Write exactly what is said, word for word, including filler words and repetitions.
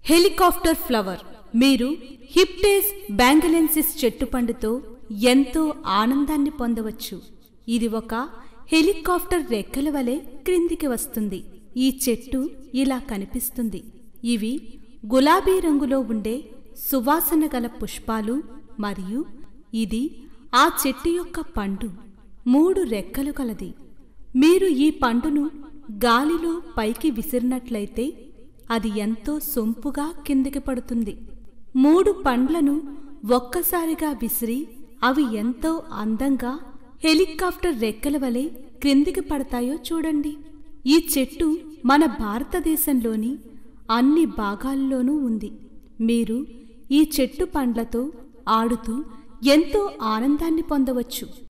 Helicopter flower. మీరు హిప్టేస్ బ్యాంగలెన్సిస్ చెట్టు పండుతో ఎంతో ఆనందాన్ని పొందవచ్చు. ఇది ఒక హెలికాప్టర్ రెక్కల వలె క్రిందికి వస్తుంది. ఈ చెట్టు ఇలా కనిపిస్తుంది. ఇవి గులాబీ రంగులో ఉండే సువాసన గల పుష్పాలు మరియు ఇది ఆ చెట్టు యొక్క పండు. మూడు రెక్కలు కలది. మీరు ఈ పండును గాలిలో పైకి విసిరినట్లయితే అది ఎంతో సొంపుగా కిందికి పడుతుంది. మూడు పండ్లను ఒక్కసారిగా విసిరి అవి ఎంతో అందంగా హెలికాప్టర్ రెక్కల వలె క్రిందికి పడతాయో చూడండి. ఈ చెట్టు మన భారతదేశంలోని అన్ని భాగాల్లోనూ ఉంది. మీరు ఈ చెట్టు పండ్లతో ఆడుతూ ఎంతో ఆనందాన్ని పొందవచ్చు.